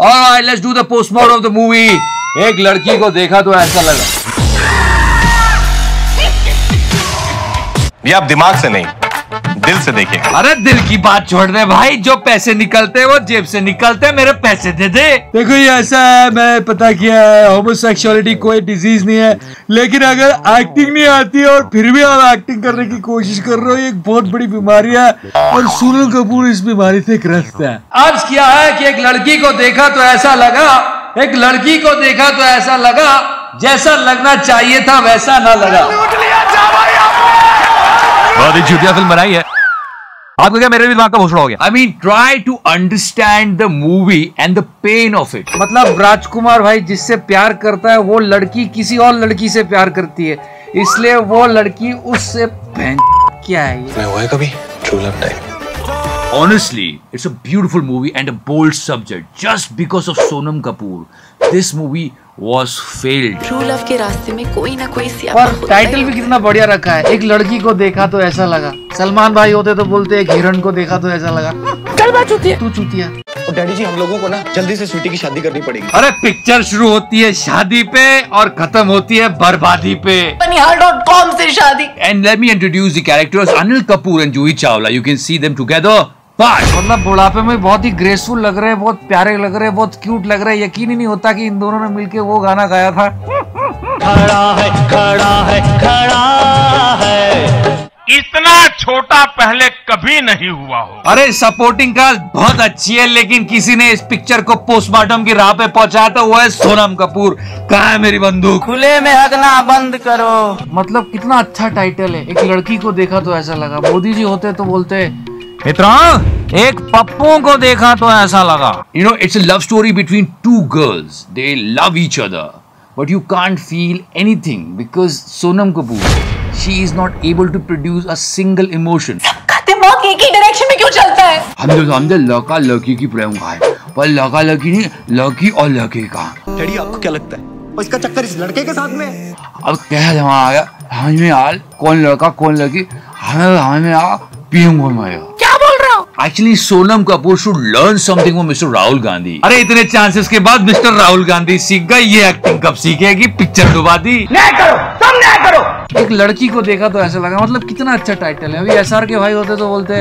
Alright, let's do the postmortem of the movie. एक लड़की को देखा तो ऐसा लगा। ये आप दिमाग से नहीं, दिल से देखिए। अरे दिल की बात छोड़ दे भाई, जो पैसे निकलते हैं वो जेब से निकलते हैं, मेरे पैसे दे दे। देखो ये ऐसा है, मैं पता किया है, होमोसेक्सुअलिटी कोई डिजीज नहीं है, लेकिन अगर एक्टिंग नहीं आती है और फिर भी आप एक्टिंग करने की कोशिश कर रहे हो, ये एक बहुत बड़ी बीमारी है और सोनम कपूर इस बीमारी से ग्रस्त है। अर्ज किया है कि एक लड़की को देखा तो ऐसा लगा, एक लड़की को देखा तो ऐसा लगा, जैसा लगना चाहिए था वैसा ना लगा। बहुत ही चूतिया फिल्म बनाई है। आपको क्या मेरे भी दिमाग का भोसड़ा हो गया? I mean, try to understand the movie and the pain of it. मतलब राजकुमार भाई जिससे प्यार करता है वो लड़की किसी और लड़की से प्यार करती है, इसलिए वो लड़की उससे क्या है ये? हुआ है कभी true love type? Honestly, it's a beautiful movie and a bold subject. Just because of Sonam Kapoor, this movie was failed. True love के रास्ते में कोई ना कोई सियापा और टाइटल भी कितना बढ़िया रखा है, एक लड़की को देखा तो ऐसा लगा। सलमान भाई होते तो बोलते एक हिरण को देखा तो ऐसा लगा। चल मैं चूतिया, तू चूतिया। और डैडी जी हम लोगों को ना जल्दी से स्वीटी की शादी करनी पड़ेगी। अरे पिक्चर शुरू होती है शादी पे और खत्म होती है बर्बादी पे। Panihaal.com से शादी। And let me introduce the characters Anil Kapoor and Juhi Chawla. You can see them together. मतलब बुढ़ापे में बहुत ही ग्रेसफुल लग रहे हैं, बहुत प्यारे लग रहे हैं, बहुत क्यूट लग रहे हैं। यकीन ही नहीं होता कि इन दोनों ने मिलके वो गाना गाया था। खड़ा है खड़ा है खड़ा है, इतना छोटा पहले कभी नहीं हुआ हो। अरे सपोर्टिंग कास्ट बहुत अच्छी है, लेकिन किसी ने इस पिक्चर को पोस्टमार्टम की राह पे पहुंचाया तो वो है सोनम कपूर। कहाँ है मेरी बंदूक? खुले में हगना बंद करो। मतलब कितना अच्छा टाइटल है, एक लड़की को देखा तो ऐसा लगा। मोदी जी होते तो बोलते मित्रों, एक पप्पू को देखा तो ऐसा लगा। You know, it's a love story between two girls. They love each other, but you can't feel anything because Sonam Kapoor, she is not able to produce a single emotion. सबका दिमाग एक ही डायरेक्शन में क्यों चलता है? हमने लड़का लड़की की प्रेम का है, पर लड़का लड़की नहीं, लड़की और लड़के का। डैडी आपको क्या लगता है और इसका चक्कर इस लड़के के साथ में है? अब क्या जमा आ गया, हमें यार कौन लड़का कौन लड़की, हमें यार पीएम कौन आएगा। Actually, Sonam Kapoor should learn something from Mr. Rahul Gandhi. अरे इतने चांसेस के बाद मिस्टर राहुल गांधी सीख गए, ये एक्टिंग कब सीखेगी? पिक्चर डुबा दी। नहीं करो, तुम नहीं करो। एक लड़की को देखा तो ऐसा लगा, मतलब कितना अच्छा टाइटल है। अभी एसआर के भाई होते तो बोलते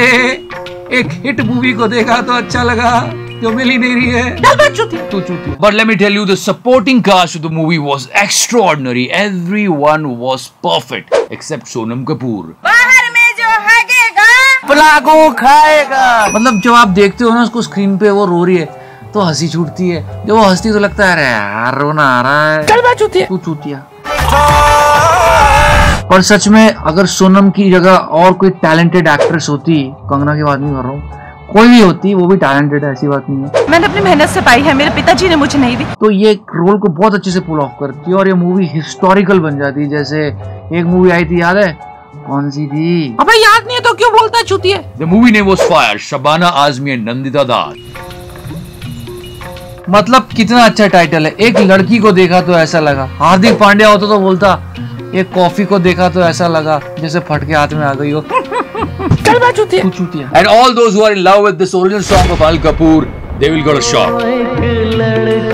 एक हिट मूवी को देखा तो अच्छा लगा, जो मिल ही नहीं रही है। तू चूतिया। But let me tell you, the supporting cast of the movie was extraordinary. Everyone was perfect except Sonam Kapoor. बाहर में जो हगेगा पलागू खाएगा। मतलब जब आप देखते हो ना उसको स्क्रीन पे वो रो रही है तो हंसी छूटती है, जब वो हंसती तो लगता है अरे यार रोना आ रहा है। चल मैं चूतिया, तू चूतिया। पर सच में अगर सोनम की जगह और कोई टैलेंटेड एक्ट्रेस होती, कंगना की बात नहीं कर रहा हूँ, कोई भी होती, वो भी टैलेंटेड है, ऐसी बात नहीं है। मैंने अपनी मेहनत से पाई है, मेरे पिताजी ने मुझे नहीं दी। तो ये रोल को बहुत अच्छे से पुल ऑफ करती है और ये मूवी हिस्टोरिकल बन जाती है। जैसे एक मूवी आई थी, याद है कौन सी थी? अबे याद नहीं है तो क्यों बोलता है चूतिया? The movie name was Fire. Shabana Azmi and Nandita Das. मतलब कितना अच्छा टाइटल है, एक लड़की को देखा तो ऐसा लगा। हार्दिक पांड्या होता तो बोलता एक कॉफी को देखा तो ऐसा लगा जैसे फटके हाथ में आ गई हो। चल मैं चूतिया, तू चूतिया। And all those who are in love with this original song of Anil Kapoor, they will get a shock.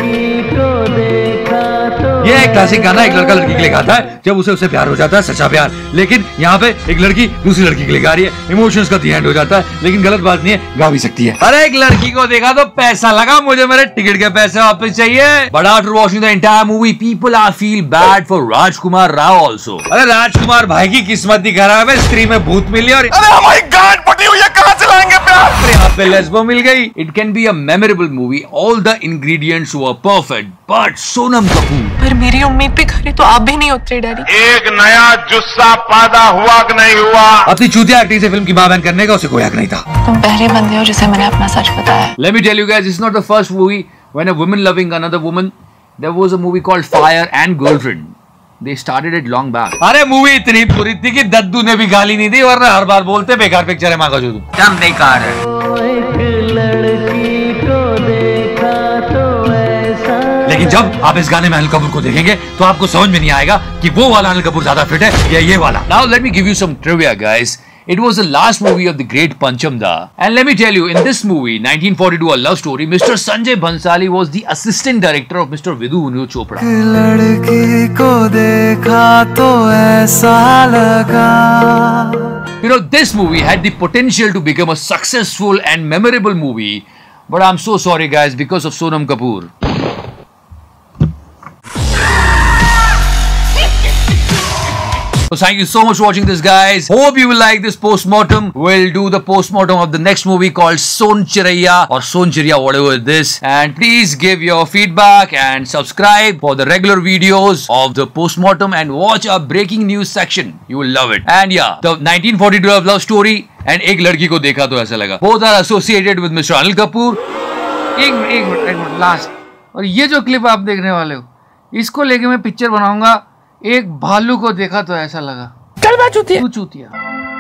ये एक क्लासिक गाना एक लड़का लड़की के लिए गाता है जब उसे प्यार हो जाता है, सच्चा प्यार। लेकिन यहाँ पे एक लड़की दूसरी लड़की के लिए गा रही है, इमोशंस का दी एंड हो जाता है, लेकिन गलत बात नहीं है, गा भी सकती है। अरे एक लड़की को देखा तो पैसा लगा, मुझे मेरे टिकट के पैसे वापस चाहिए। But after watching the entire movie, people are feel bad for Rajkumar Rao also. अरे राजकुमार भाई की किस्मत ही खराब है, स्त्री में भूत मिली और अरे हमारी गांड फटी हुई है, कहाँ से लाएंगे प्यार? यहाँ पे लेस्बो मिल गई। It can be a memorable movie. All the ingredients were perfect, but Sonam Kapoor. पर मेरी उम्मीद पे खरे तो आप भी नहीं उतरे डैडी। एक नया जुस्सा पैदा हुआ कि नहीं हुआ? अपनी चूतिया एक्टिंग से फिल्म की मां बहन करने का उसे कोई हक नहीं था। तुम पहले बंदे हो जिसे मैंने अपना सच बताया। Let me tell you guys, it's not the first movie when a woman loving another woman. There was a movie called Fire and Girlfriend. They started it long back. अरे मूवी इतनी बुरी थी कि दद्दू ने भी गाली नहीं दी, वरना हर बार बोलते बेकार पिक्चर है, माँ का चूतू एकदम बेकार है। लेकिन जब आप इस गाने में अनिल कपूर को देखेंगे तो आपको समझ में नहीं आएगा कि वो वाला अनिल कपूर ज्यादा फिट है या ये वाला। Now let me give you some trivia guys. It was the last movie of the great Pancham Da. And let me tell you, in this movie, 1942, A Love Story, Mr. Sanjay Bhansali was the assistant director of Mr. Vidhu Vinod Chopra. लड़की को देखा तो ऐसा लगा. You know, this movie had the potential to become a successful and memorable movie, but I'm so sorry guys, because of Sonam Kapoor. So thank you so much for watching this, guys. Hope you will like this postmortem. We'll do the postmortem of the next movie called Son Chiraiya or Son Chiriya, whatever it is. And please give your feedback and subscribe for the regular videos of the postmortem and watch our breaking news section. You will love it. And yeah, the 1942 love story and एक लड़की को देखा तो ऐसा लगा. Both are associated with Mr. Anil Kapoor. एक minute last. और ये जो क्लिप आप देखने वाले हो, इसको लेके मैं पिक्चर बनाऊंगा. एक भालू को देखा तो ऐसा लगा. चल मैं चूतिया. तू चूतिया.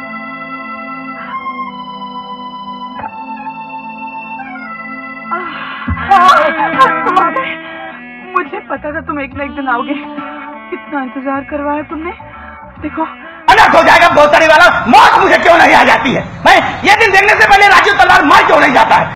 मुझे पता था तुम एक ना एक दिन आओगे. कितना इंतजार करवाया तुमने. देखो अनर्थ हो जाएगा भोसड़ी वाला. मौत मुझे क्यों नहीं आ जाती है. मैं ये दिन देखने से पहले राजू तलवार मर क्यों नहीं जाता है.